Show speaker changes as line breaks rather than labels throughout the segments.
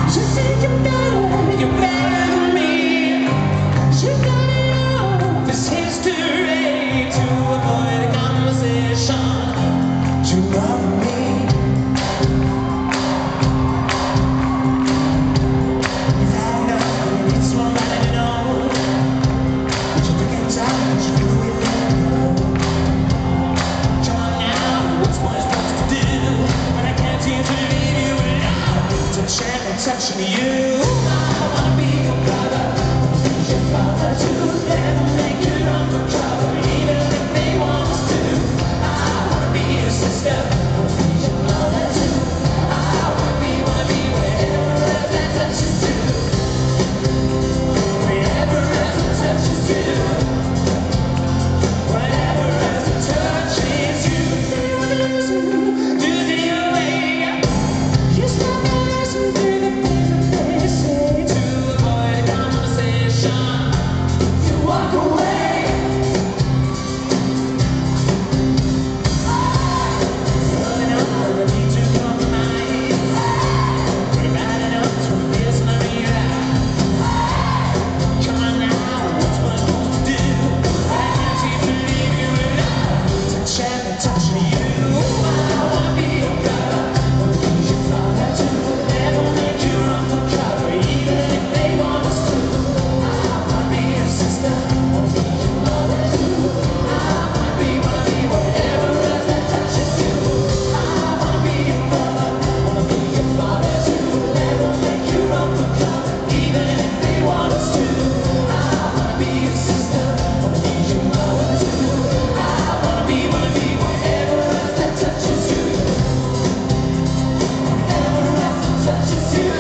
She said you're better than me. You got it all, this history to avoid a conversation. You love me. You've had enough and you need somebody to know. But you think it's time that you do it now. Come on now, what's one supposed to do when I can't seem to leave you alone? Touching and touching you. I wanna be your brother, your father too. Never make it undercover, even if they want us to. I wanna be your sister, your mother too. I wanna be wherever that touches you. Wherever that touches you. Whatever that touches you. Do the way. You stop and listen to the things that they say. To avoid a conversation, you walk away. Running on the need to compromise. But I'm bad enough to miss my real. Come on now, what's one supposed to do? I can't seem to leave you alone. Touching and touching you. I wanna be your brother, wanna be your father too. Never make you undercover, even if they want us to. I wanna be your sister, wanna be your mother too. I wanna be whatever else that touches you. I wanna be your brother, wanna be your father too. Never make you undercover, even if they want us to. I wanna be your sister, wanna be your mother too. I wanna be whatever else that touches you. Whatever else that touches you.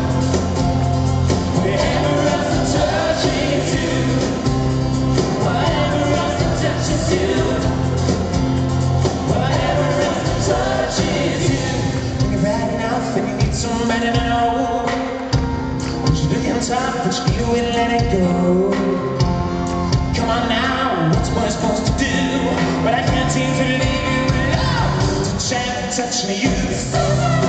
Whatever else that touches you. Whatever else that touches you. Whatever else that touches you. When you're bad enough and you need somebody to know. You look on top, but you feel it, let it go. Come on now, what's one supposed to do? But I can't seem to leave you alone. Touching and touching you.